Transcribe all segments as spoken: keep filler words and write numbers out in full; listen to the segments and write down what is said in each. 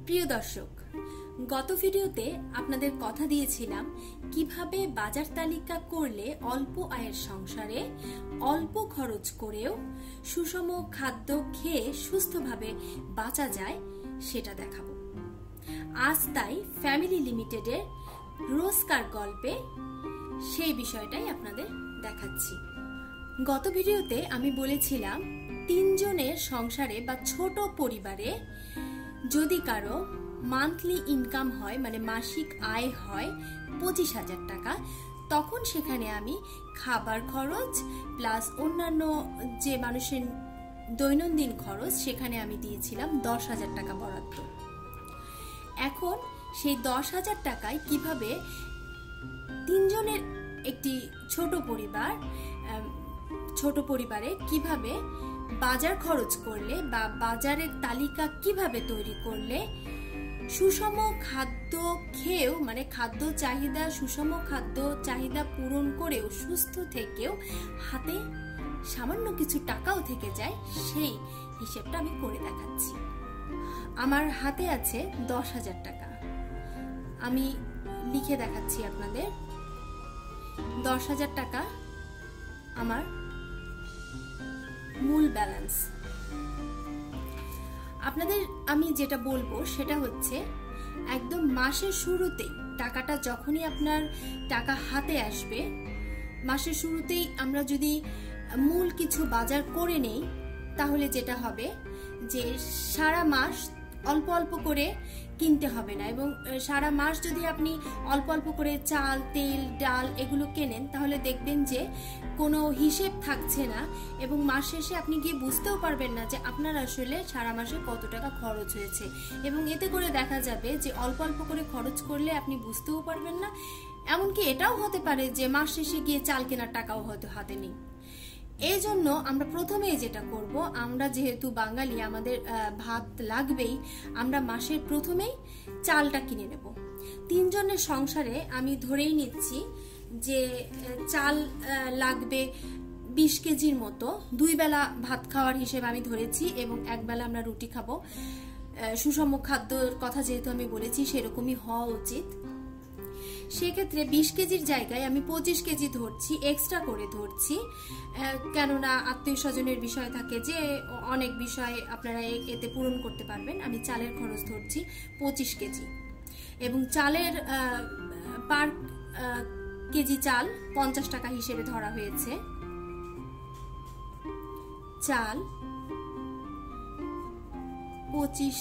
প্রিয় দর্শক, গত ভিডিওতে আপনাদের কথা দিয়েছিলাম কিভাবে বাজার তালিকা করলে অল্প আয়ের সংসারে অল্প খরচ করেও সুষম খাদ্য খেয়ে সুস্থভাবে বাঁচা যায় সেটা দেখাবো। আজ তাই ফ্যামিলি লিমিটেডের রোজকার গল্পে সেই বিষয়টাই আপনাদের দেখাচ্ছি। গত ভিডিওতে আমি বলেছিলাম তিনজনের সংসারে বা ছোট পরিবারে যদি কারো মান্থলি ইনকাম হয়, মানে মাসিক আয় হয় পঁচিশ হাজার টাকা, তখন সেখানে আমি খাবার খরচ প্লাস অন্যান্য যে মানুষের দৈনন্দিন খরচ সেখানে আমি দিয়েছিলাম দশ হাজার টাকা বরাদ্দ। এখন সেই দশ হাজার টাকায় কিভাবে তিনজনের একটি ছোট পরিবার ছোট পরিবারে কিভাবে বাজার খরচ করলে বা বাজারের তালিকা কিভাবে তৈরি করলে সুষম খাদ্য খেয়েও, মানে খাদ্য চাহিদা সুষম খাদ্য চাহিদা পূরণ করেও সুস্থ থেকেও হাতে সামান্য কিছু টাকাও থেকে যায়, সেই হিসেবটা আমি করে দেখাচ্ছি। আমার হাতে আছে দশ হাজার টাকা, আমি লিখে দেখাচ্ছি আপনাদের। দশ হাজার টাকা আমার মূল ব্যালেন্স। আপনাদের আমি যেটা বলবো সেটা হচ্ছে একদম মাসের শুরুতেই টাকাটা যখনই আপনার টাকা হাতে আসবে, মাসের শুরুতেই আমরা যদি মূল কিছু বাজার করে নেই তাহলে যেটা হবে যে সারা মাস অল্প অল্প করে কিনতে হবে না, এবং সারা মাস যদি আপনি অল্প অল্প করে চাল, তেল, ডাল এগুলো কেনেন তাহলে দেখবেন যে কোনো হিসেব থাকছে না, এবং মাস শেষে আপনি গিয়ে বুঝতেও পারবেন না যে আপনার আসলে সারা মাসে কত টাকা খরচ হয়েছে। এবং এতে করে দেখা যাবে যে অল্প অল্প করে খরচ করলে আপনি বুঝতেও পারবেন না, এমনকি এটাও হতে পারে যে মাস শেষে গিয়ে চাল কেনার টাকাও হয়তো হাতে নেই। এই জন্য আমরা প্রথমেই যেটা করব, আমরা যেহেতু বাঙালি আমাদের ভাত লাগবেই, আমরা মাসের প্রথমেই চালটা কিনে নেব। তিনজনের সংসারে আমি ধরেই নিচ্ছি যে চাল লাগবে বিশ কেজির মতো, দুই বেলা ভাত খাওয়ার হিসেবে আমি ধরেছি, এবং এক বেলা আমরা রুটি খাবো। সুষম খাদ্যর কথা যেহেতু আমি বলেছি সেরকমই হওয়া উচিত। সেক্ষেত্রে বিশ কেজির জায়গায় আমি পঁচিশ কেজি ধরছি, এক্সট্রা করে ধরছি, কেননা আত্মীয় স্বজনের বিষয় থাকে যে অনেক বিষয় আপনারা এতে পূরণ করতে পারবেন। আমি চালের খরচ ধরছি পঁচিশ কেজি, এবং চালের পার কেজি চাল পঞ্চাশ টাকা হিসেবে ধরা হয়েছে। চাল পঁচিশ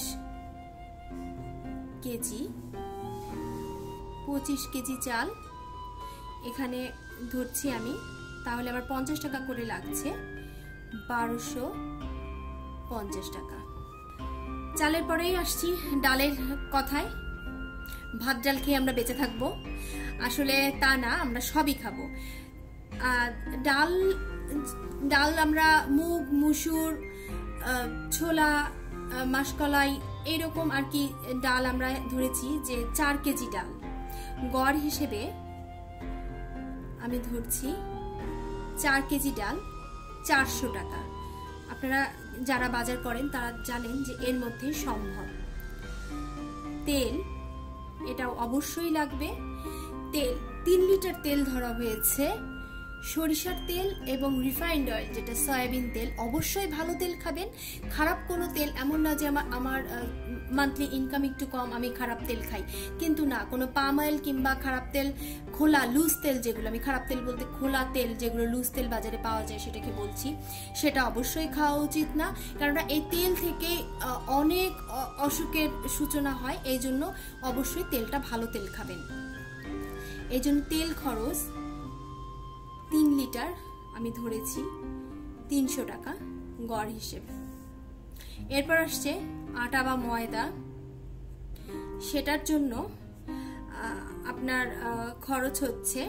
কেজি পঁচিশ কেজি চাল এখানে ধরছি আমি, তাহলে আবার পঞ্চাশ টাকা করে লাগছে, বারোশো পঞ্চাশ টাকা। চালের পরেই আসছি ডালের কথায়। ভাত ডাল খেয়ে আমরা বেঁচে থাকবো আসলে তা না, আমরা সবই খাবো। ডাল ডাল আমরা মুগ, মুসুর, ছোলা, মাসকলাই এইরকম আর কি ডাল আমরা ধরেছি যে চার কেজি ডাল। গড় হিসেবে আমি ধরছি চার কেজি ডাল চারশো টাকা। আপনারা যারা বাজার করেন তারা জানেন যে এর মধ্যে সম্ভব। তেল, এটাও অবশ্যই লাগবে। তেল তিন লিটার তেল ধরা হয়েছে, সরিষার তেল এবং রিফাইন্ড অয়েল যেটা সয়াবিন তেল। অবশ্যই ভালো তেল খাবেন, খারাপ কোনো তেল এমন না যে আমার আমার মান্থলি ইনকাম একটু কম আমি খারাপ তেল খাই, কিন্তু না, কোনো পাম অয়েল কিংবা খারাপ তেল, খোলা লুজ তেল যেগুলো, আমি খারাপ তেল বলতে খোলা তেল যেগুলো লুজ তেল বাজারে পাওয়া যায় সেটাকে বলছি, সেটা অবশ্যই খাওয়া উচিত না, কেননা এই তেল থেকে অনেক অসুখের সূচনা হয়। এই জন্য অবশ্যই তেলটা ভালো তেল খাবেন। এই জন্য তেল খরচ তিন লিটার আমি ধরেছি তিনশো টাকা গড় হিসেবে। এরপর আসছে আটা বা ময়দা, সেটার জন্য আপনার খরচ হচ্ছে,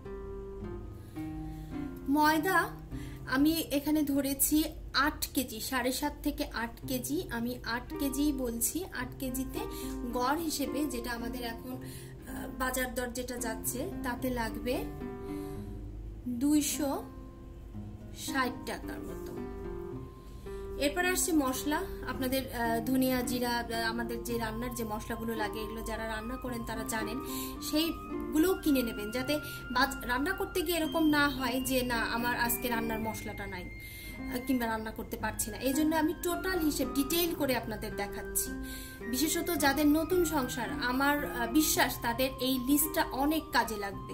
ময়দা আমি এখানে ধরেছি আট কেজি, সাড়ে সাত থেকে আট কেজি, আমি আট কেজি বলছি। আট কেজিতে গড় হিসেবে যেটা আমাদের এখন বাজার দর যেটা যাচ্ছে তাতে লাগবে দুইশো ষাট টাকার মতো। এরপর আসছে মশলা। আপনাদের ধনিয়া জিরা, আমাদের যে রান্নার যে মশলাগুলো লাগে, এগুলো যারা রান্না করেন তারা জানেন, সেইগুলো কিনে নেবেন, যাতে রান্না করতে গিয়ে এরকম না হয় যে না আমার আজকে রান্নার মশলাটা নাই কিংবা রান্না করতে পারছি না। এই জন্য আমি টোটাল হিসেব ডিটেইল করে আপনাদের দেখাচ্ছি। বিশেষত যাদের নতুন সংসার, আমার বিশ্বাস তাদের এই লিস্টটা অনেক কাজে লাগবে।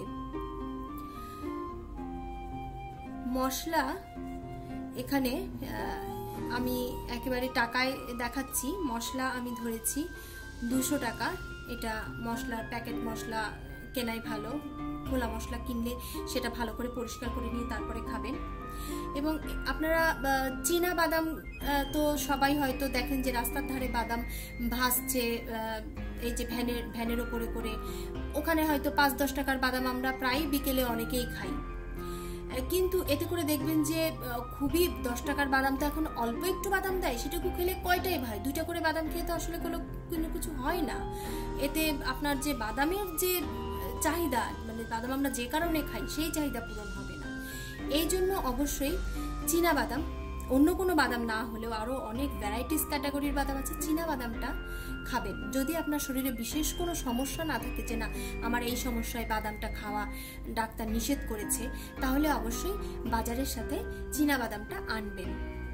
মশলা এখানে আমি একেবারে টাকায় দেখাচ্ছি। মশলা আমি ধরেছি দুশো টাকা। এটা মশলার প্যাকেট মশলা কেনাই ভালো। খোলা মশলা কিনলে সেটা ভালো করে পরিষ্কার করে নিয়ে তারপরে খাবেন। এবং আপনারা চীনা বাদাম তো সবাই হয়তো দেখেন যে রাস্তার ধারে বাদাম ভাসছে, এই যে ভ্যানের ভ্যানের ওপরে করে, ওখানে হয়তো পাঁচ দশ টাকার বাদাম আমরা প্রায় বিকেলে অনেকেই খাই। কিন্তু এতে করে দেখবেন যে খুবই দশ টাকার বাদাম তো এখন অল্প একটু বাদাম দেয়, সেটুকু খেলে কয়টাই ভাই, দুইটা করে বাদাম খেয়ে তো আসলে কোনো কিছু হয় না। এতে আপনার যে বাদামের যে চাহিদা, মানে বাদাম আমরা যে কারণে খাই সেই চাহিদা পূরণ হবে না। এই জন্য অবশ্যই চীনা বাদাম, অন্য কোনো বাদাম না হলেও আরো অনেক ভ্যারাইটিস ক্যাটাগরির বাদাম আছে, চীনা বাদামটা খাবেন। যদি আপনার শরীরে বিশেষ কোনো সমস্যা না থাকে যে না আমার এই সমস্যায় বাদামটা খাওয়া ডাক্তার নিষেধ করেছে, তাহলে অবশ্যই বাজারের সাথে চীনা বাদামটা আনবেন।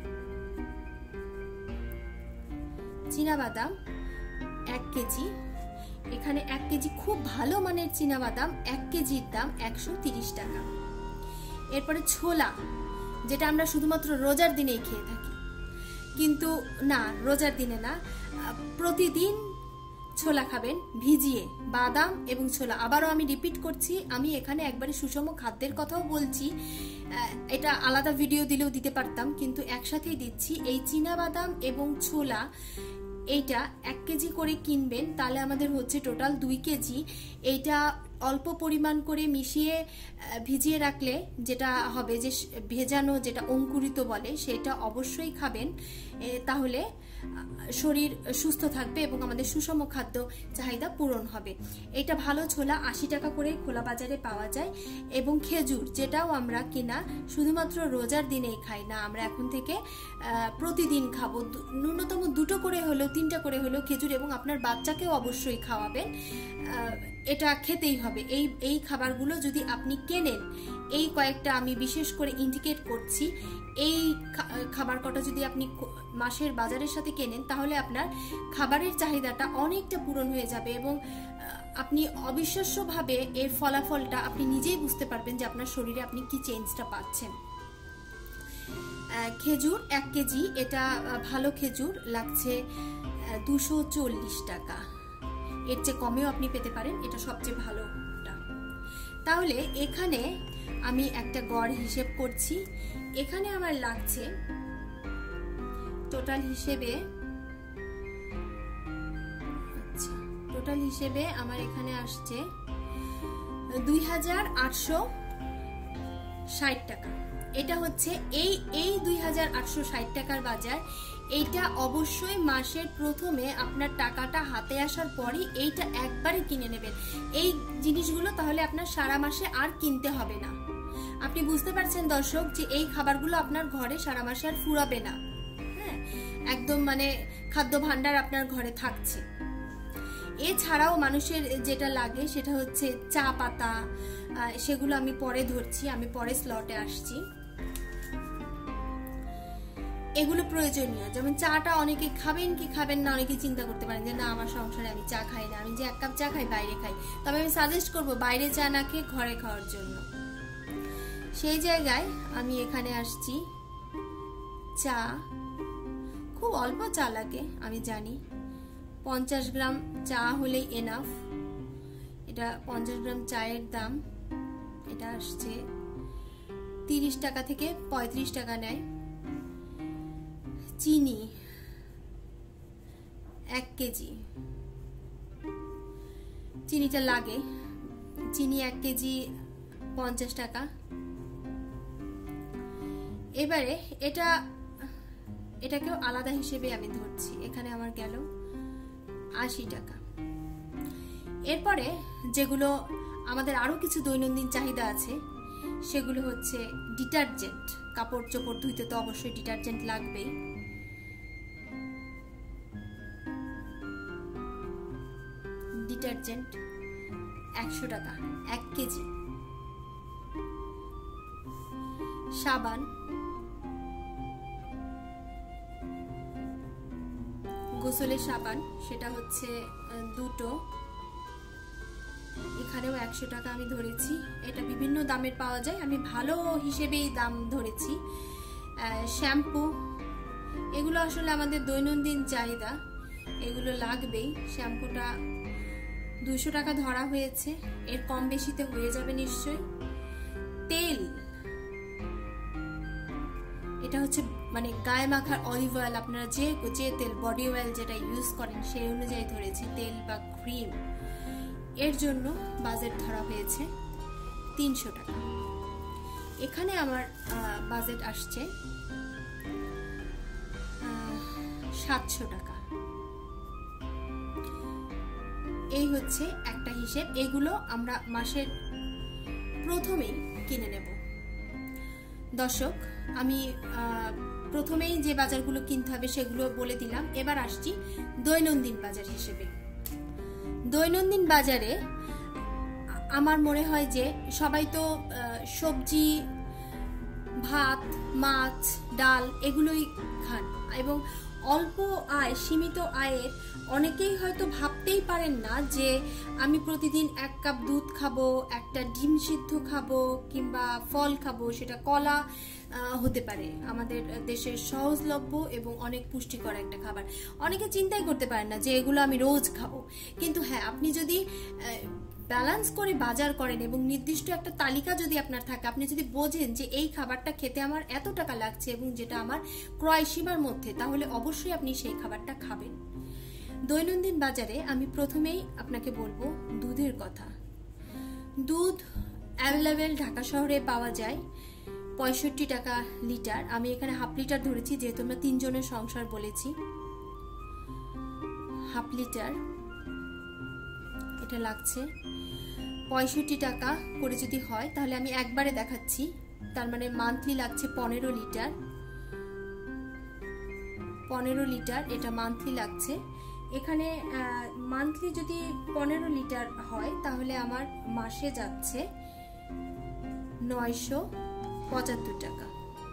চীনা বাদাম এক কেজি। এখানে এক কেজি খুব ভালো মানের চীনা বাদাম, এক কেজির দাম একশো তিরিশ টাকা। এরপরে ছোলা, যেটা আমরা শুধুমাত্র রোজার দিনেই খেয়ে থাকি, কিন্তু না, রোজার দিনে না, প্রতিদিন ছোলা খাবেন ভিজিয়ে, বাদাম এবং ছোলা। আবারও আমি রিপিট করছি, আমি এখানে একবারে সুষম খাদ্যের কথাও বলছি, এটা আলাদা ভিডিও দিলেও দিতে পারতাম, কিন্তু একসাথেই দিচ্ছি। এই চীনা বাদাম এবং ছোলা এইটা এক কেজি করে কিনবেন, তাহলে আমাদের হচ্ছে টোটাল দুই কেজি। এইটা অল্প পরিমাণ করে মিশিয়ে ভিজিয়ে রাখলে যেটা হবে, যে ভেজানো যেটা অঙ্কুরিত বলে, সেটা অবশ্যই খাবেন, তাহলে শরীর সুস্থ থাকবে এবং আমাদের সুষম খাদ্য চাহিদা পূরণ হবে। এটা ভালো ছোলা আশি টাকা করে খোলা বাজারে পাওয়া যায়। এবং খেজুর, যেটাও আমরা কিনা শুধুমাত্র রোজার দিনেই খাই না, আমরা এখন থেকে প্রতিদিন খাবো, ন্যূনতম দুটো করে হলেও তিনটা করে হলেও খেজুর, এবং আপনার বাচ্চাকেও অবশ্যই খাওয়াবেন, এটা খেতেই হবে। এই এই খাবারগুলো যদি আপনি কেনেন, এই কয়েকটা আমি বিশেষ করে ইন্ডিকেট করছি, এই খাবার কটা যদি আপনি মাসের বাজারের সাথে কেনেন, তাহলে আপনার খাবারের চাহিদাটা অনেকটা পূরণ হয়ে যাবে এবং আপনি অবিশ্বাস্যভাবে এর ফলাফলটা আপনি নিজেই বুঝতে পারবেন যে আপনার শরীরে আপনি কি চেঞ্জটা পাচ্ছেন। খেজুর এক কেজি, এটা ভালো খেজুর লাগছে দুশো চল্লিশ টাকা। এর চেয়ে কমেও আপনি পেতে পারেন, এটা সবচেয়ে ভালোটা। তাহলে এখানে আমি একটা গড় হিসেব করছি। এখানে আমার লাগছে টোটাল হিসেবে, আচ্ছা টোটাল হিসেবে আমার এখানে আসছে দুই হাজার আটশো ষাট টাকা। এটা হচ্ছে এই এই দুই হাজার আটশো ষাট টাকার বাজার। এইটা অবশ্যই মাসের প্রথমে আপনার টাকাটা হাতে আসার পরই এইটা একবারে কিনে নেবেন এই জিনিসগুলো, তাহলে আপনার সারা মাসে আর কিনতে হবে না। আপনি বুঝতে পারছেন দর্শক যে এই খাবারগুলো আপনার ঘরে সারা মাসে আর ফুরাবে না। হ্যাঁ, একদম মানে খাদ্য ভান্ডার আপনার ঘরে থাকছে। এছাড়াও মানুষের যেটা লাগে সেটা হচ্ছে চা পাতা, সেগুলো আমি পরে ধরছি, আমি পরে স্লটে আসছি। এগুলো প্রয়োজনীয়, যেমন চাটা অনেকে খাবেন কি খাবেন না, অনেকে চিন্তা করতে পারেন যে না আমার সংসারে আমি চা খাই না, আমি যে এক কাপ চা খাই বাইরে খাই, তবে আমি সাজেস্ট করবো বাইরে চা না খেয়ে ঘরে খাওয়ার জন্য। সেই জায়গায় আমি এখানে আসছি, চা খুব অল্প চা লাগে আমি জানি, পঞ্চাশ গ্রাম চা হলেই এনাফ। এটা পঞ্চাশ গ্রাম চায়ের দাম, এটা আসছে তিরিশ টাকা থেকে পঁয়ত্রিশ টাকা নেয়। চিনি এক কেজি, চিনিটা লাগে, চিনি এক কেজি পঞ্চাশ টাকা। এবারে এটা এটাকেও আলাদা হিসেবে আমি ধরছি, এখানে আমার গেল আশি টাকা। এরপরে যেগুলো আমাদের আরো কিছু দৈনন্দিন চাহিদা আছে, সেগুলো হচ্ছে ডিটারজেন্ট। কাপড় চোপড় ধুইতে তো অবশ্যই ডিটারজেন্ট লাগবেই। ডিটারজেন্ট একশো টাকা এক কেজি। সাবান গোসলের সাবান, সেটা হচ্ছে দুটো, এখানেও একশো টাকা আমি ধরেছি। এটা বিভিন্ন দামের পাওয়া যায়, আমি ভালো হিসেবেই দাম ধরেছি। শ্যাম্পু, এগুলো আসলে আমাদের দৈনন্দিন চাহিদা, এগুলো লাগবেই। শ্যাম্পুটা দুশো টাকা ধরা হয়েছে, এর কম বেশিতে হয়ে যাবে নিশ্চয়ই। তেল, এটা হচ্ছে মানে গায়ে মাখার অলিভ অয়েল, আপনারা যে যে তেল বডি অয়েল যেটা ইউজ করেন সেই অনুযায়ী ধরেছি। তেল বা ক্রিম, এর জন্য বাজেট ধরা হয়েছে তিনশো টাকা। এখানে আমার বাজেট আসছে সাতশো টাকা। এই হচ্ছে একটা হিসেব। এগুলো আমরা মাসের প্রথমেই কিনে নেব। দর্শক, আমি প্রথমেই যে বাজারগুলো কিনতে হবে সেগুলো বলে দিলাম। এবার আসছি দৈনন্দিন বাজার হিসেবে। দৈনন্দিন বাজারে আমার মনে হয় যে সবাই তো সবজি, ভাত, মাছ, ডাল এগুলোই খান, এবং অল্প আয়, সীমিত আয়ের অনেকেই হয়তো ভাবতেই পারেন না যে আমি প্রতিদিন এক কাপ দুধ খাবো, একটা ডিম সিদ্ধ খাবো, কিংবা ফল খাবো, সেটা কলা হতে পারে, আমাদের দেশের সহজলভ্য এবং অনেক পুষ্টিকর একটা খাবার। অনেকে চিন্তাই করতে পারেন না যে এগুলো আমি রোজ খাবো। কিন্তু হ্যাঁ, আপনি যদি ব্যালেন্স করে বাজার করেন এবং নির্দিষ্ট একটা তালিকা যদি আপনার থাকে, আপনি যদি বোঝেন যে এই খাবারটা খেতে আমার এত টাকা লাগছে এবং যেটা আমার ক্রয় সীমার মধ্যে, তাহলে অবশ্যই আপনি সেই খাবারটা খাবেন। দৈনন্দিন বাজারে আমি প্রথমেই আপনাকে বলবো দুধের কথা। দুধ অ্যাভেলেবেল ঢাকা শহরে পাওয়া যায় পঁয়ষট্টি টাকা লিটার। আমি এখানে হাফ লিটার ধরেছি যেহেতু আমরা তিনজনের সংসার বলেছি। হাফ লিটার এটা লাগছে পঁয়ষট্টি টাকা করে। যদি হয় তাহলে আমি একবারে দেখাচ্ছি, তার মানে মান্থলি লাগছে পনেরো লিটার। পনেরো লিটার এটা মান্থলি লাগছে। এখানে মান্থলি যদি পনেরো লিটার হয় তাহলে আমার মাসে যাচ্ছে নয়শো পঁচাত্তর টাকা।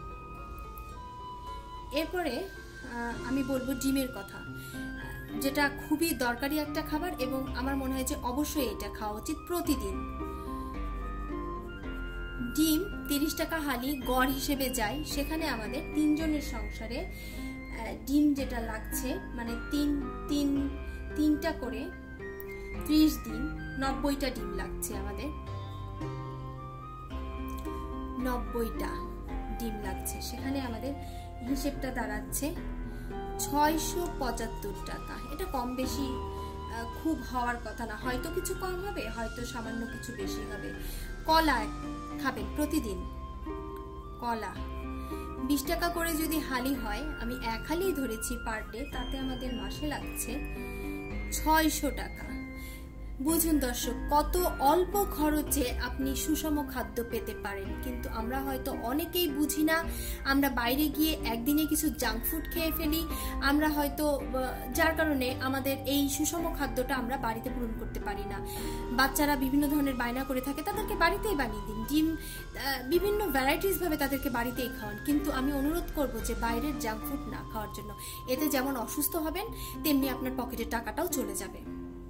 এরপরে আমি বলবো ডিমের কথা, যেটা খুবই দরকারি একটা খাবার এবং আমার মনে হয় যে অবশ্যই এটা খাওয়া উচিত প্রতিদিন। ডিম তিরিশ টাকা হালি গড় হিসেবে যায়, সেখানে আমাদের তিনজনের সংসারে ডিম যেটা লাগছে, মানে তিন তিন তিনটা করে ত্রিশ দিন নব্বইটা ডিম লাগছে আমাদের। নব্বইটা ডিম লাগছে, সেখানে আমাদের হিসেবটা দাঁড়াচ্ছে ছয়শো পঁচাত্তর টাকা। এটা কম বেশি খুব হওয়ার কথা না, হয়তো কিছু কম হবে, হয়তো সামান্য কিছু বেশি হবে। কলা খাবেন প্রতিদিন, কলা বিশ টাকা করে যদি হালি হয়, আমি এক হালি ধরেছি পার ডে, তাতে আমাদের মাসে লাগছে ছয়শো টাকা। বুঝুন দর্শক, কত অল্প খরচে আপনি সুষম খাদ্য পেতে পারেন। কিন্তু আমরা হয়তো অনেকেই বুঝি না, আমরা বাইরে গিয়ে একদিনে কিছু জাঙ্ক ফুড খেয়ে ফেলি, আমরা হয়তো যার কারণে আমাদের এই সুষম খাদ্যটা আমরা বাড়িতে পূরণ করতে পারি না। বাচ্চারা বিভিন্ন ধরনের বায়না করে থাকে, তাদেরকে বাড়িতেই বানিয়ে দিন, ডিম বিভিন্ন ভ্যারাইটিস ভাবে তাদেরকে বাড়িতেই খাওয়ান। কিন্তু আমি অনুরোধ করব যে বাইরের জাঙ্ক ফুড না খাওয়ার জন্য। এতে যেমন অসুস্থ হবেন, তেমনি আপনার পকেটের টাকাটাও চলে যাবে।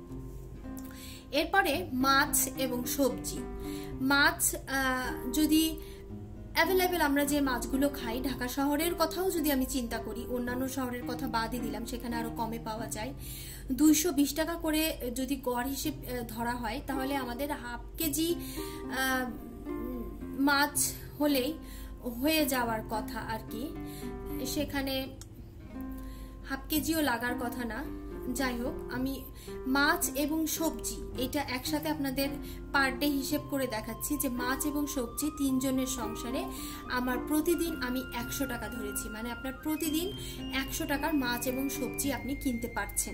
এরপরে মাছ এবং সবজি। মাছ যদি অ্যাভেলেবেল আমরা যে মাছগুলো খাই, ঢাকা শহরের কথাও যদি আমি চিন্তা করি, অন্যান্য শহরের কথা বাদই দিলাম, সেখানে আরো কমে পাওয়া যায়। দুইশো বিশ টাকা করে যদি গড় হিসেব ধরা হয়, তাহলে আমাদের হাফ কেজি মাছ হলেই হয়ে যাওয়ার কথা আর কি। সেখানে হাফ কেজিও লাগার কথা না। যাই হোক, আমি মাছ এবং সবজি এটা একসাথে আপনাদের পার ডে হিসেব করে দেখাচ্ছি যে মাছ এবং সবজি তিনজনের সংসারে আমার প্রতিদিন আমি একশো টাকা ধরেছি, মানে আপনার প্রতিদিন একশো টাকার মাছ এবং সবজি আপনি কিনতে পারছেন।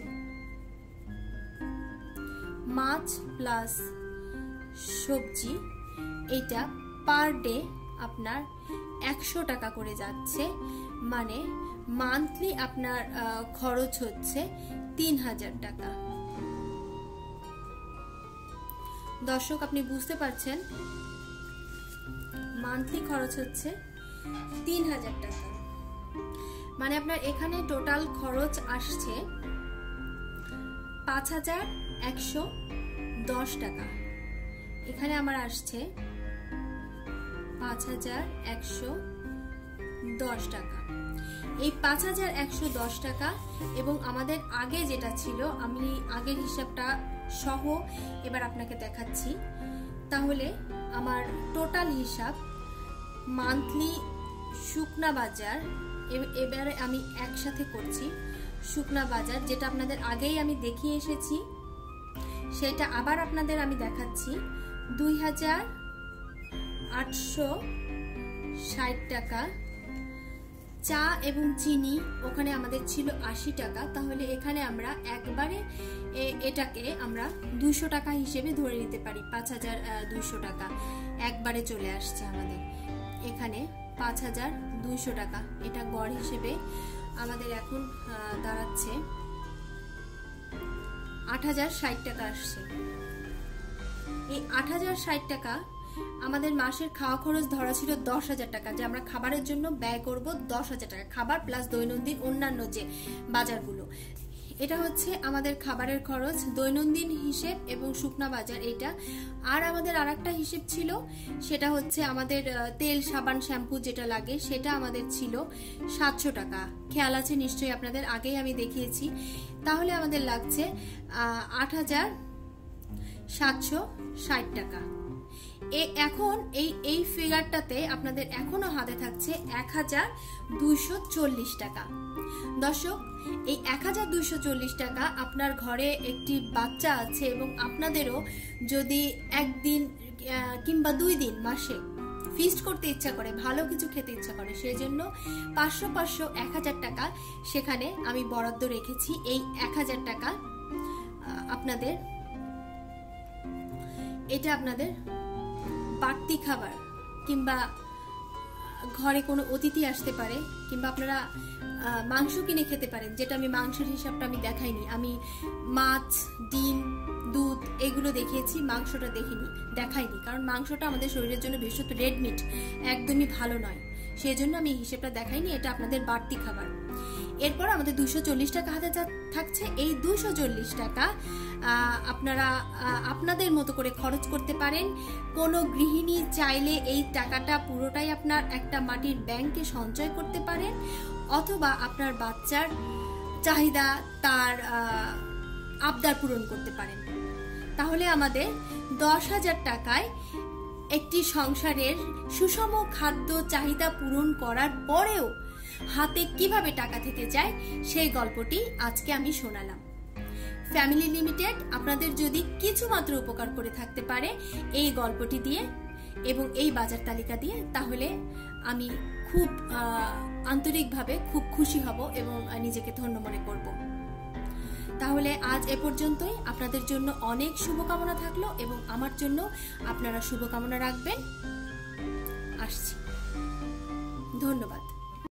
মাছ প্লাস সবজি এটা পার ডে আপনার একশো টাকা করে যাচ্ছে, মানে মান্থলি আপনার খরচ হচ্ছে তিন হাজার টাকা। দর্শক আপনি বুঝতে পারছেন মান্থলি খরচ হচ্ছে তিন হাজার টাকা, মানে আপনার এখানে টোটাল খরচ আসছে পাঁচ হাজার একশো দশ টাকা। এখানে আমার আসছে পাঁচ হাজার একশো দশ টাকা। এই পাঁচ হাজার একশো দশ টাকা এবং আমাদের আগে যেটা ছিল, আমি আগের হিসাবটা সহ এবার আপনাকে দেখাচ্ছি। তাহলে আমার টোটাল হিসাব মান্থলি শুকনা বাজার, এবারে আমি একসাথে করছি শুকনা বাজার, যেটা আপনাদের আগেই আমি দেখিয়ে এসেছি, সেটা আবার আপনাদের আমি দেখাচ্ছি। দুই হাজার আটশো ষাট টাকা। চা এবং চিনি ওখানে আমাদের ছিল আশি টাকা, তাহলে এখানে আমরা একবারে এটাকে আমরা দুইশো টাকা হিসেবে ধরে নিতে পারি। পাঁচ হাজার দুইশো টাকা একবারে চলে আসছে আমাদের এখানে, পাঁচ হাজার দুইশো টাকা। এটা গড় হিসেবে আমাদের এখন দাঁড়াচ্ছে আট হাজার ষাট টাকা আসছে। এই আট হাজার ষাট টাকা আমাদের মাসের খাওয়া খরচ ধরা ছিল দশ হাজার টাকা, যে আমরা খাবারের জন্য ব্যয় করব দশ হাজার টাকা, খাবার প্লাস দৈনন্দিন অন্যান্য যে বাজারগুলো। এটা হচ্ছে আমাদের খাবারের খরচ, দৈনন্দিন হিসেব এবং শুকনা বাজার এটা। আর আমাদের আর একটা হিসেব ছিল, সেটা হচ্ছে আমাদের তেল সাবান শ্যাম্পু যেটা লাগে, সেটা আমাদের ছিল সাতশো টাকা। খেয়াল আছে নিশ্চয়ই আপনাদের, আগেই আমি দেখিয়েছি। তাহলে আমাদের লাগছে আট হাজার সাতশো ষাট টাকা। এখন এই এই ফিগারটাতে আপনাদের এখনো হাতে থাকছে এক হাজার দুইশো চল্লিশ টাকা। দর্শক, এই এক হাজার দুইশো চল্লিশ টাকা, আপনার ঘরে একটি বাচ্চা আছে এবং আপনাদেরও যদি একদিন কিংবা দুই দিন মাসে ফিস্ট করতে ইচ্ছা করে, ভালো কিছু খেতে ইচ্ছা করে, সেই জন্য পাঁচশো পাঁচশো এক হাজার টাকা সেখানে আমি বরাদ্দ রেখেছি। এই এক হাজার টাকা আপনাদের, এটা আপনাদের বাড়তি খাবার কিংবা ঘরে কোনো অতিথি আসতে পারে, কিংবা আপনারা মাংস কিনে খেতে পারেন, যেটা আমি মাংসের হিসাবটা আমি দেখাইনি। আমি মাছ, ডিম, দুধ এগুলো দেখিয়েছি, মাংসটা দেখিনি দেখাইনি, কারণ মাংসটা আমাদের শরীরের জন্য বিশেষত রেড মিট একদমই ভালো নয়, সেই জন্য আমি হিসেবটা দেখাইনি। এটা আপনাদের বাড়তি খাবার। এরপর আমাদের দুইশো চল্লিশ টাকা হাতে থাকছে। এই দুইশো চল্লিশ টাকা আপনারা আপনাদের মতো করে খরচ করতে পারেন। কোনো গৃহিণী চাইলে এই টাকাটা পুরোটাই আপনার একটা মাটির ব্যাংকে সঞ্চয় করতে পারেন, অথবা আপনার বাচ্চার চাহিদা, তার আবদার পূরণ করতে পারেন। তাহলে আমাদের দশ হাজার টাকায় একটি সংসারের সুষম খাদ্য চাহিদা পূরণ করার পরেও হাতে কিভাবে টাকা থেকে যায় সেই গল্পটি আজকে আমি শোনালাম। ফ্যামিলি লিমিটেড আপনাদের যদি কিছু মাত্র উপকার করে থাকতে পারে এই গল্পটি দিয়ে এবং এই বাজার তালিকা দিয়ে, তাহলে আমি খুব আন্তরিকভাবে খুব খুশি হব এবং নিজেকে ধন্য মনে করব। তাহলে আজ এ পর্যন্তই। আপনাদের জন্য অনেক শুভকামনা থাকলো এবং আমার জন্য আপনারা শুভকামনা রাখবেন। আসছি, ধন্যবাদ।